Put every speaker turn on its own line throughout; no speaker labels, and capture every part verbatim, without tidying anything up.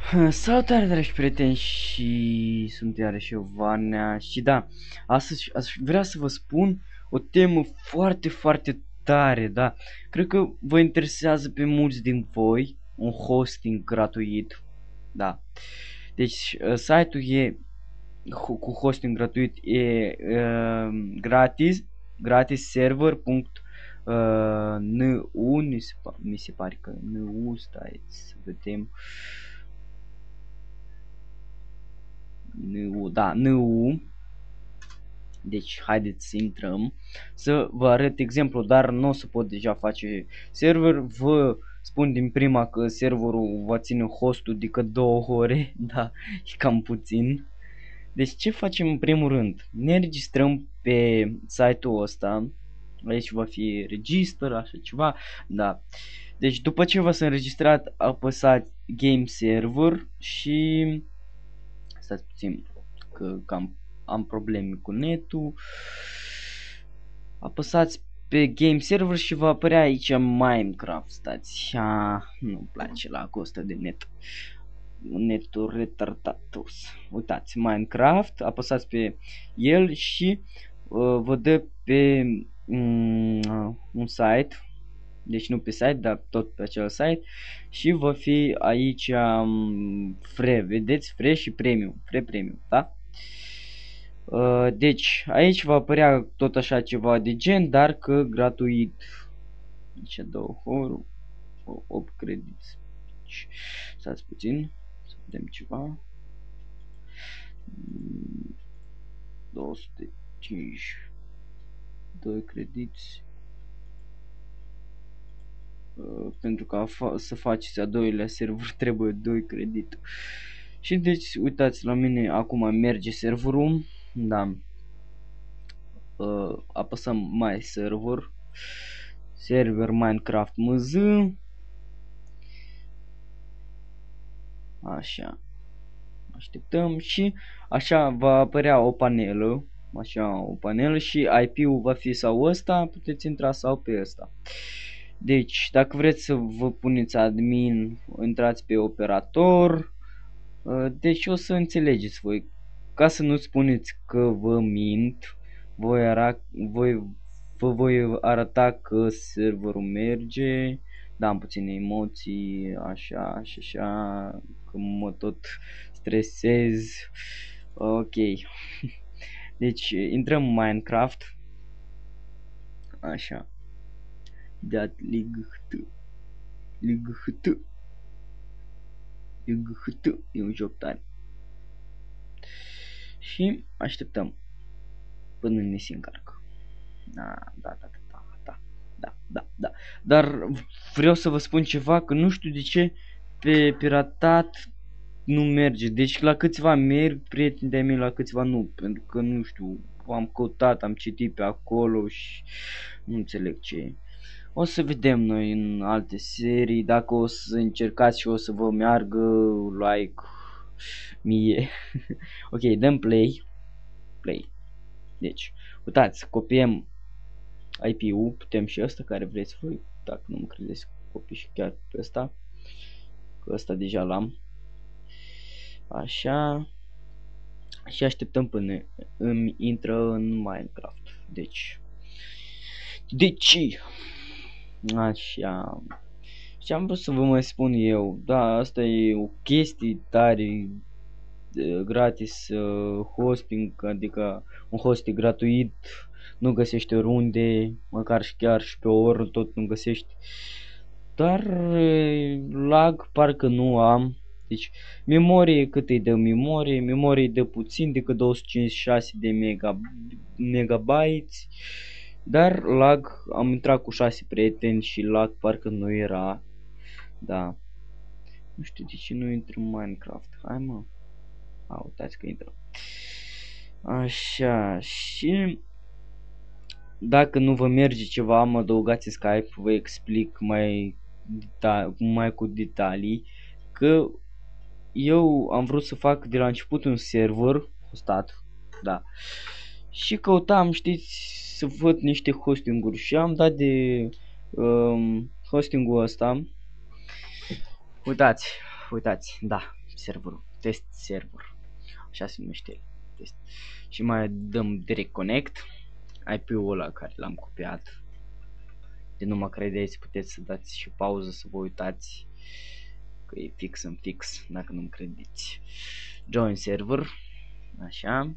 Salutare, dragi prieteni, și sunt iarăși eu, Vanea, și da, astăzi aș vrea să vă spun o temă foarte, foarte tare, da, cred că vă interesează pe mulți din voi, un hosting gratuit, da, deci uh, site-ul e ho- cu hosting gratuit, e uh, gratis, gratis server punct n u, mi se, pa- mi se pare că n u, stai să vedem, N U, da, N U. Deci haideți să intrăm, să vă arăt exemplu, dar nu o să pot deja face server. Vă spun din prima că serverul va ține hostul decât două ore, da, e cam puțin. Deci ce facem în primul rând? Ne registrăm pe site-ul ăsta, aici va fi register, așa ceva, da. Deci după ce v-ați înregistrat, apăsați Game Server și stați puțin că cam am probleme cu netul. Apăsați pe Game Server și va apărea aici Minecraft. Stați, a, nu-mi place la costă de net. Netul retardatus. Uitați, Minecraft, apăsați pe el și uh, vă dă pe um, un site. Deci nu pe site, dar tot pe acel site. Și va fi aici um, free, vedeți? Free și premium. Free premium, da? Uh, deci aici va apărea tot așa ceva de gen, dar că gratuit. Aici două ori, opt credits. Deci, stați puțin, să vedem ceva. două sute cinci, doi credits. Uh, pentru ca fa- să faceți a doilea server trebuie doi credit. Și deci uitați la mine, acum merge serverul, da. Uh, apăsăm mai server, server Minecraft M Z. Așa, așteptăm și așa va apărea o panelă, așa o panelă și I P-ul va fi sau ăsta, puteți intra sau pe ăsta. Deci, dacă vreți să vă puneți admin, intrați pe operator. Deci o să înțelegeți voi, ca să nu spuneți că vă mint, voi, ara, voi vă voi arăta că serverul merge, da, am puține emoții, așa și așa, că mă tot stresez. Ok. Deci intrăm în Minecraft. Așa. Dat light. Light. Light. E un joc tare. Și așteptăm până ne se încarcă. Da, da, da, da, da, da, da, da. Dar vreau să vă spun ceva, că nu știu de ce pe piratat nu merge. Deci la câțiva merg, prieteni de-ai mei, la câțiva nu. Pentru că nu știu, am căutat, am citit pe acolo și nu înțeleg ce e. O să vedem noi în alte serii, dacă o să încercați și o să vă meargă, like mie. Ok, dăm play. Play. Deci, uitați, copiem I P-ul, putem și ăsta care vreți voi, dacă nu mă credeți, copii și chiar pe ăsta, că ăsta deja l-am. Așa. Și așteptăm până îmi intră în Minecraft. Deci. Deci. Așa. Și am vrut să vă mai spun eu, da, asta e o chestie tare gratis, uh, hosting, adică un hosting gratuit, nu găsești oriunde, măcar și chiar și pe oră tot nu găsești. Dar lag parcă nu am. Deci memorie, cât îi dă memorie? Memorie îi dă puțin, decât două sute cincizeci și șase de mega, megabytes. Dar lag, am intrat cu șase prieteni și lag parcă nu era. Da. Nu știu de ce nu intru în Minecraft. Hai mă. A, uitați că intră. Așa, și dacă nu vă merge ceva, mă adăugați Skype, vă explic mai, mai cu detalii, că eu am vrut să fac de la început un server hostat, da, și căutam, știți, să văd niște hostinguri și am dat de um, hostingul ăsta. Uitați, uitați, da, serverul, test server, așa se numește el, test. Și mai dăm direct connect, I P-ul ăla care l-am copiat. De nu mă credeți, puteți să dați și pauză să vă uitați că e fix în fix, dacă nu-mi credeți. Join server, așa,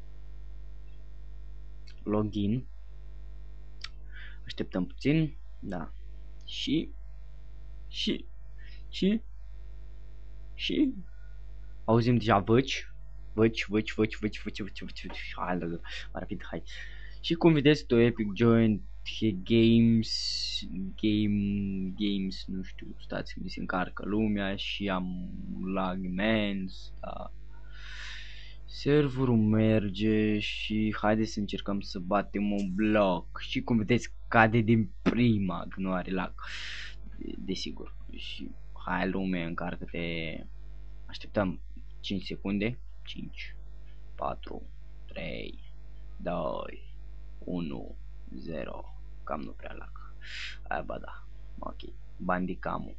login, așteptăm puțin, da, și, și, și, și, auzim deja văci, văci, văci, văci, văci, văci, văci, văci, văci, hai, mai rapid, hai. Și cum vedeți, to Epic Join Games, Game, Games, nu știu, stați, mi se încarcă lumea și am lag imens, da. Serverul merge și haideți să încercăm să batem un bloc. Și cum vedeți, cade din prima, că nu are lag, desigur. Și hai lume, încarcă-te, așteptăm cinci secunde, cinci, patru, trei, doi, unu, zero, cam nu prea lag. Aia ba da, ok, Bandicam-ul.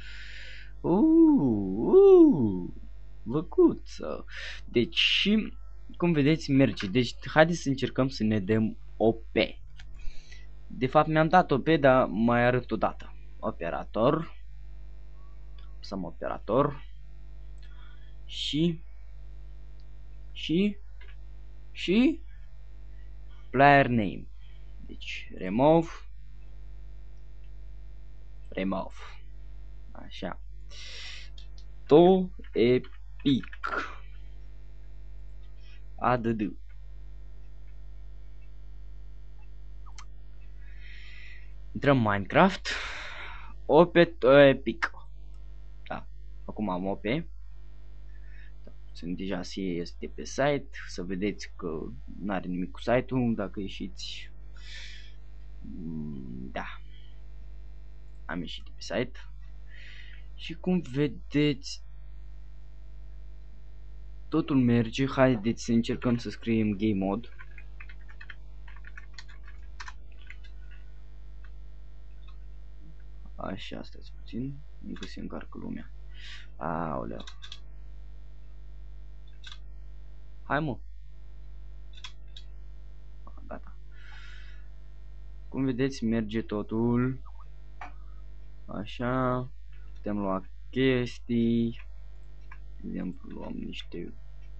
Uuu, uuu, văcuță. Deci, cum vedeți, merge. Deci, haideți să încercăm să ne dăm O P. De fapt, mi-am dat O P, dar mai arăt o dată. Operator. Apăsăm operator. Și, și, și, player name. Deci, remove, remove. Așa. To Epic. Add. Intrăm Minecraft. O P To Epic. Da. Acum am O P. Sunt deja este pe site. Să vedeți că nu are nimic cu site-ul. Dacă ieșiți. Da. Am ieșit de pe site. Și cum vedeți, totul merge. Haideți să încercăm să scriem game mode. Așa, stați puțin, încă se încarcă lumea. Aoleu. Hai mă. Gata. Cum vedeți, merge totul. Așa. Putem lua chestii. De exemplu, luăm niște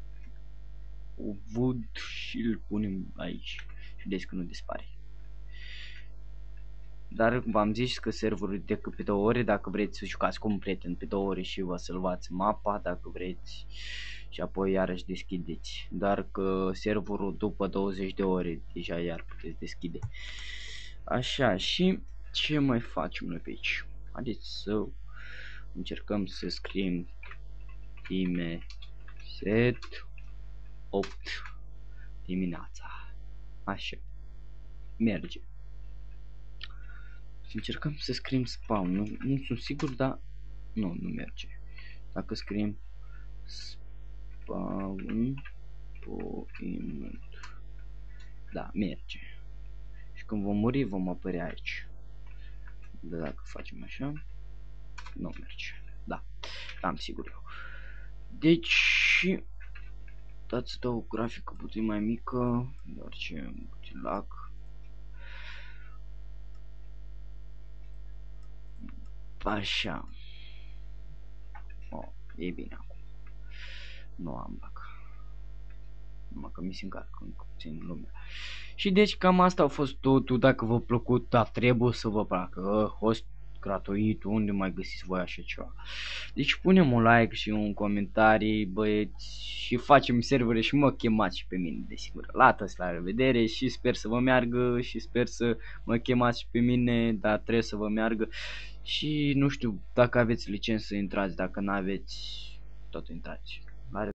wood și îl punem aici. Și vedeți că nu dispare. Dar v-am zis că serverul de pe două ore, dacă vreți să jucați cu un prieten pe două ore și vă salvați mapa, dacă vreți, și apoi iarăși deschideți. Dar că serverul după douăzeci de ore deja iar puteți deschide. Așa, și ce mai facem noi pe aici? Haideți să încercăm să scriem time set opt dimineața. Așa, merge. Și încercăm să scriem spawn, nu, nu sunt sigur, dar nu, nu merge. Dacă scriem spawn point, da, merge. Și când vom muri, vom apărea aici. Dar dacă facem așa, nu merge. Da, am sigur eu. Deci, dați să dau o grafică puțin mai mică, doar ce puțin lag. Așa. Oh, e bine acum. Nu am lag. Numai că mi se încarcă încă puțin lumea. Și deci cam asta a fost totul. Dacă v-a plăcut, da, trebuie să vă placă. Host gratuit, unde mai găsiți voi așa ceva. Deci punem un like și un comentarii, băieți, și facem servere și mă chemați și pe mine, desigur. La toți, la revedere și sper să vă meargă și sper să mă chemați și pe mine, dar trebuie să vă meargă. Și nu știu, dacă aveți licență intrați, dacă nu aveți, tot intrați. La